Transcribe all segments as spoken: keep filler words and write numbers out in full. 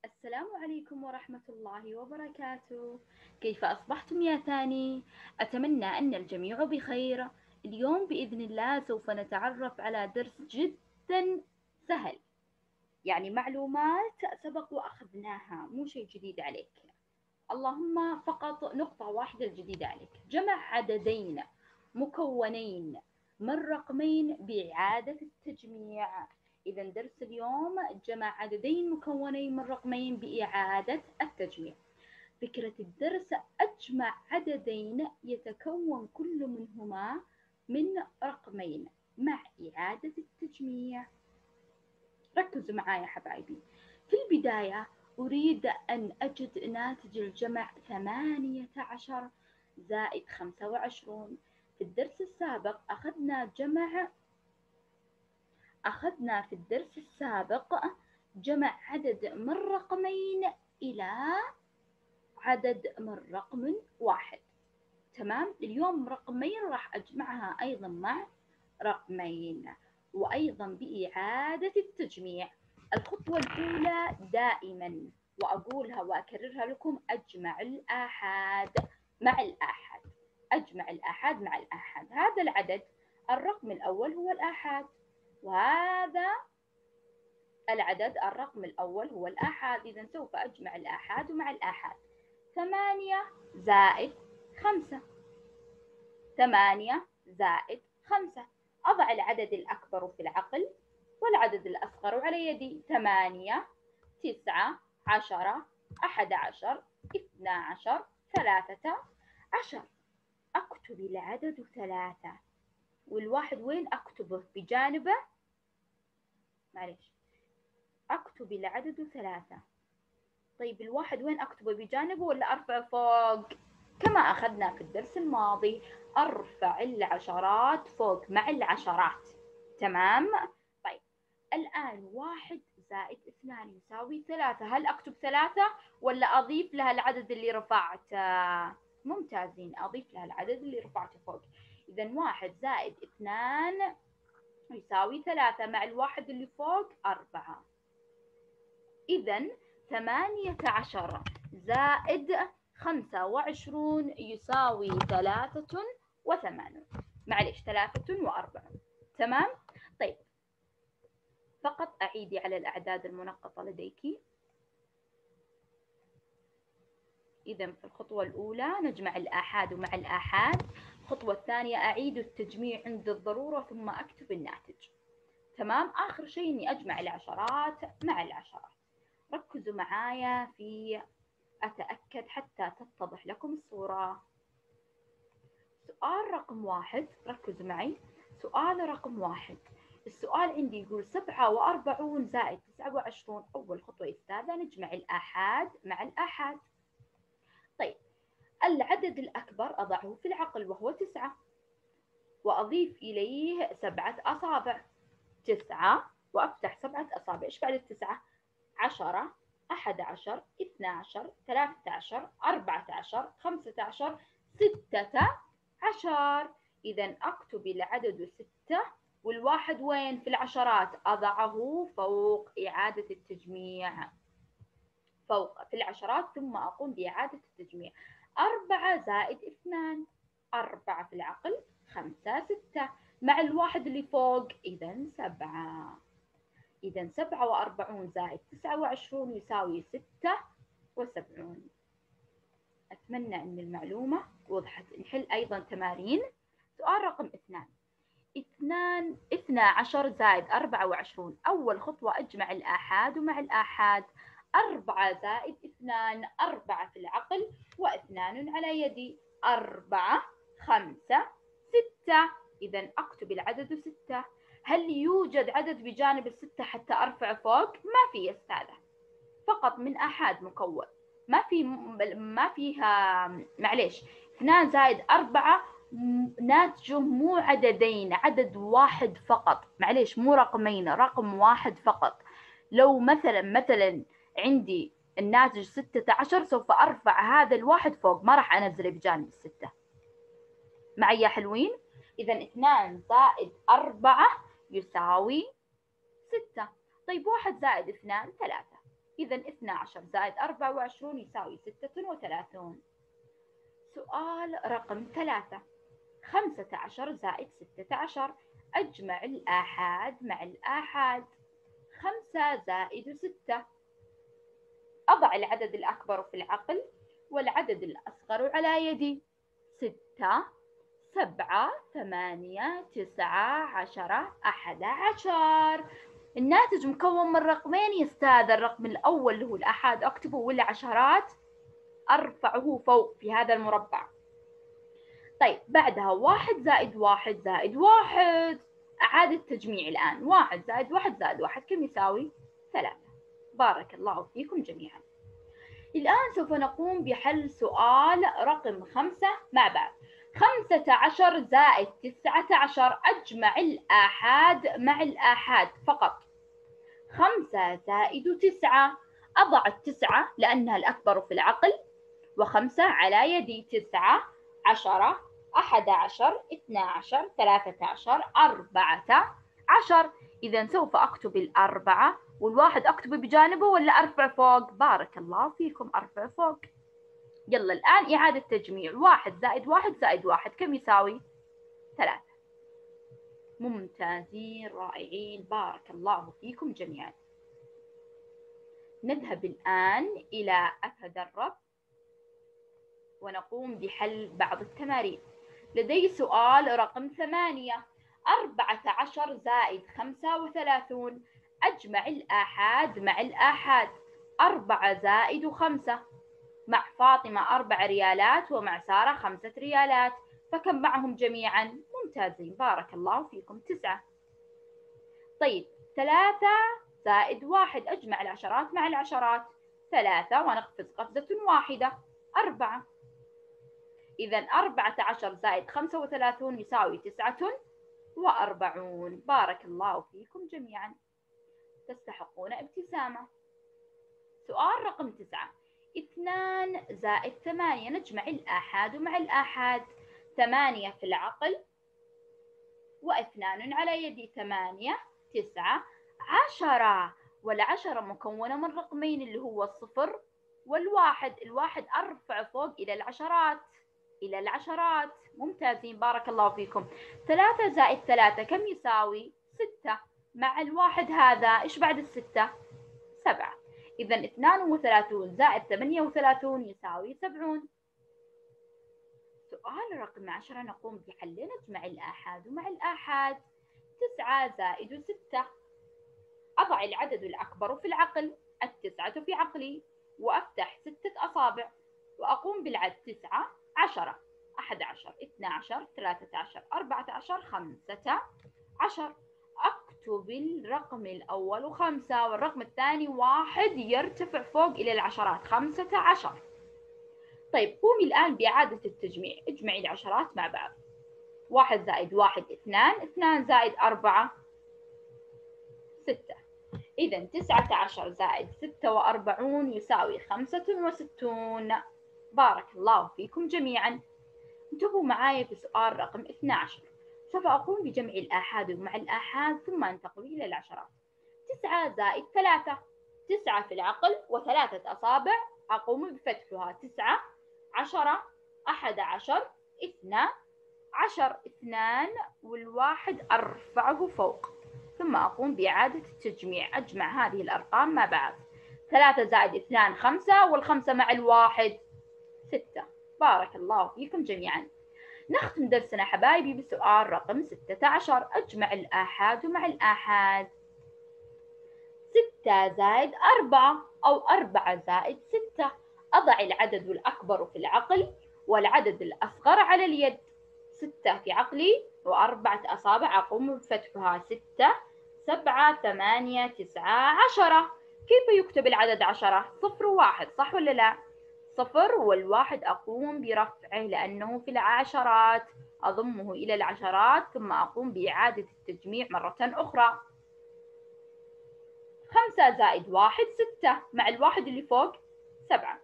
السلام عليكم ورحمة الله وبركاته. كيف أصبحتم يا ثاني؟ أتمنى أن الجميع بخير. اليوم بإذن الله سوف نتعرف على درس جدا سهل، يعني معلومات سبق وأخذناها، مو شيء جديد عليك. اللهم فقط نقطة واحدة الجديدة عليك: جمع عددين مكونين من رقمين بإعادة التجميع. إذا درس اليوم جمع عددين مكونين من رقمين بإعادة التجميع. فكرة الدرس: أجمع عددين يتكون كل منهما من رقمين مع إعادة التجميع. ركزوا معايا يا حبايبي. في البداية أريد أن أجد ناتج الجمع ثمانية عشر زائد خمسة وعشرون. في الدرس السابق أخذنا جمع أخذنا في الدرس السابق جمع عدد من رقمين إلى عدد من رقم واحد. تمام؟ اليوم رقمين راح أجمعها أيضا مع رقمين، وأيضا بإعادة التجميع. الخطوة الأولى دائما وأقولها وأكررها لكم: أجمع الآحاد مع الآحاد. أجمع الآحاد مع الآحاد. هذا العدد الرقم الأول هو الآحاد، وهذا العدد الرقم الأول هو الآحاد. إذا سوف أجمع الآحاد مع الآحاد. ثمانية زائد خمسة. ثمانية زائد خمسة. أضع العدد الأكبر في العقل والعدد الأصغر على يدي. ثمانية، تسعة، عشرة، أحد عشر، اثنا عشر، ثلاثة عشر. أكتب العدد ثلاثة، والواحد وين أكتبه؟ بجانبه. معليش، أكتب العدد ثلاثة. طيب الواحد وين أكتبه؟ بجانبه ولا أرفعه فوق؟ كما أخذنا في الدرس الماضي، أرفع العشرات فوق مع العشرات. تمام؟ طيب الآن واحد زائد اثنان يساوي ثلاثة. هل أكتب ثلاثة ولا أضيف لها العدد اللي رفعته؟ ممتازين، أضيف لها العدد اللي رفعته فوق. إذا واحد زائد اثنان يساوي ثلاثة، مع الواحد اللي فوق أربعة. إذا ثمانية عشر زائد خمسة وعشرون يساوي ثلاثة وثمانون. معليش، ثلاثة وأربعون. تمام؟ طيب فقط أعيدي على الأعداد المنقطة لديك. إذا في الخطوة الأولى نجمع الآحاد مع الآحاد. الخطوة الثانية أعيد التجميع عند الضرورة ثم أكتب الناتج. تمام؟ آخر شيء إني أجمع العشرات مع العشرات. ركزوا معايا في أتأكد حتى تتضح لكم الصورة. سؤال رقم واحد، ركزوا معي. سؤال رقم واحد، السؤال عندي يقول سبعة وأربعون زائد تسعة وعشرون. أول خطوة يا أستاذة نجمع الآحاد مع الآحاد. طيب العدد الأكبر أضعه في العقل وهو تسعة، وأضيف إليه سبعة أصابع. تسعة وأفتح سبعة أصابع. إيش بعد التسعة؟ عشرة، أحد عشر، اثنا عشر، ثلاثة عشر، أربعة عشر، خمسة عشر، ستة عشر. إذا أكتب العدد ستة، والواحد وين في العشرات؟ أضعه فوق إعادة التجميع، فوق في العشرات، ثم أقوم بإعادة التجميع. أربعة زائد اثنان، أربعة في العقل، خمسة، ستة، مع الواحد اللي فوق إذا سبعة. إذا سبعة وأربعون زائد تسعة وعشرون يساوي ستة وسبعون. أتمنى أن المعلومة وضحت. نحل أيضا تمارين. سؤال رقم اثنان. اثنان اثنا عشر زائد أربعة وعشرون. أول خطوة أجمع الآحاد مع الآحاد. أربعة زائد اثنان، أربعة في العقل واثنان على يدي. أربعة، خمسة، ستة. إذا أكتب العدد ستة. هل يوجد عدد بجانب الستة حتى أرفع فوق؟ ما في يا أستاذة، فقط من آحاد مكون، ما في ما فيها. معليش، اثنان زائد أربعة ناتجه مو عددين، عدد واحد فقط. معليش، مو رقمين، رقم واحد فقط. لو مثلا مثلا عندي الناتج ستة عشر، سوف أرفع هذا الواحد فوق، ما راح أنزله بجانب الستة. معي يا حلوين؟ إذا اثنان زائد أربعة يساوي ستة. طيب واحد زائد اثنان ثلاثة. إذا اثنا عشر زائد أربعة وعشرون يساوي ستة وثلاثون. سؤال رقم ثلاثة. خمسة عشر زائد ستة عشر، أجمع الآحاد مع الآحاد. خمسة زائد ستة، أضع العدد الأكبر في العقل والعدد الأصغر على يدي. ستة، سبعة، ثمانية، تسعة، عشرة، أحد عشر. الناتج مكون من رقمين يا أستاذ، الرقم الأول اللي هو الآحاد أكتبه والعشرات أرفعه فوق في هذا المربع. طيب بعدها واحد زائد واحد زائد واحد، أعادة تجميع الآن. واحد زائد واحد زائد واحد كم يساوي؟ ثلاثة. بارك الله فيكم جميعا. الآن سوف نقوم بحل سؤال رقم خمسة مع بعض. خمسة عشر زائد تسعة عشر، أجمع الآحاد مع الآحاد فقط. خمسة زائد تسعة، أضع التسعة لأنها الأكبر في العقل وخمسة على يدي. تسعة، عشرة، أحد عشر، اثنا عشر، ثلاثة عشر، أربعة عشر. إذا سوف أكتب الأربعة والواحد أكتبه بجانبه ولا أرفع فوق؟ بارك الله فيكم، أرفع فوق. يلا الآن إعادة تجميع. واحد زائد واحد زائد واحد كم يساوي؟ ثلاثة. ممتازين رائعين، بارك الله فيكم جميعا. نذهب الآن إلى أتدرب ونقوم بحل بعض التمارين. لدي سؤال رقم ثمانية. أربعة عشر زائد خمسة وثلاثون، أجمع الآحاد مع الآحاد. أربعة زائد خمسة، مع فاطمة أربع ريالات ومع سارة خمسة ريالات، فكم معهم جميعا؟ ممتازين بارك الله فيكم، تسعة. طيب ثلاثة زائد واحد، أجمع العشرات مع العشرات. ثلاثة ونقفز قفزة واحدة، أربعة. إذا أربعة عشر زائد خمسة وثلاثون يساوي تسعة وأربعون. بارك الله فيكم جميعا، تستحقون ابتسامة. سؤال رقم تسعة. اثنان زائد ثمانية، نجمع الآحاد مع الآحاد. ثمانية في العقل واثنان على يدي. ثمانية، تسعة، عشرة. والعشرة مكونة من رقمين اللي هو الصفر والواحد. الواحد أرفع فوق إلى العشرات، إلى العشرات. ممتازين بارك الله فيكم. ثلاثة زائد ثلاثة كم يساوي؟ ستة. مع الواحد هذا إيش بعد الستة؟ سبعة. إذا اثنان وثلاثون زائد ثمانية وثلاثون يساوي سبعون. سؤال رقم عشرة نقوم بحله. نجمع الآحاد مع الآحاد. تسعة زائد ستة، أضع العدد الأكبر في العقل، التسعة في عقلي، وأفتح ستة أصابع وأقوم بالعد. تسعة، عشرة، أحد عشر، اثنا عشر، ثلاثة عشر، أربعة عشر، خمسة عشر. أكتب الرقم الأول خمسة والرقم الثاني واحد يرتفع فوق إلى العشرات، خمسة عشر. طيب قومي الآن بإعادة التجميع. اجمعي العشرات مع بعض. واحد زائد واحد اثنان، اثنان زائد أربعة ستة. إذا تسعة عشر زائد ستة وأربعون يساوي خمسة وستون. بارك الله فيكم جميعا. انتبهوا معايا في سؤال رقم اثنا عشر. سوف أقوم بجمع الآحاد مع الآحاد ثم أنتقل إلى العشرات. تسعة زائد ثلاثة، تسعة في العقل وثلاثة أصابع أقوم بفتحها. تسعة، عشرة، أحد عشر، اثنى عشر. اثنان والواحد أرفعه فوق ثم أقوم بإعادة التجميع. أجمع هذه الأرقام مع بعض. ثلاثة زائد اثنان خمسة، والخمسة مع الواحد ستة. بارك الله فيكم جميعا. نختم درسنا حبايبي بسؤال رقم ستة عشر. أجمع الآحاد مع الآحاد. ستة زائد أربعة أو أربعة زائد ستة، أضع العدد الأكبر في العقل والعدد الأصغر على اليد. ستة في عقلي وأربعة أصابع أقوم بفتحها. ستة، سبعة، ثمانية، تسعة، عشرة. كيف يكتب العدد عشرة؟ صفر وواحد، صح ولا لا؟ صفر والواحد أقوم برفعه لأنه في العشرات، أضمه إلى العشرات ثم أقوم بإعادة التجميع مرة أخرى. خمسة زائد واحد ستة، مع الواحد اللي فوق سبعة.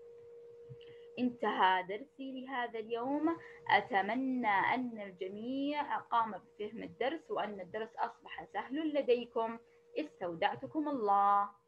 انتهى درسي لهذا اليوم. أتمنى أن الجميع قام بفهم الدرس وأن الدرس أصبح سهل لديكم. استودعتكم الله.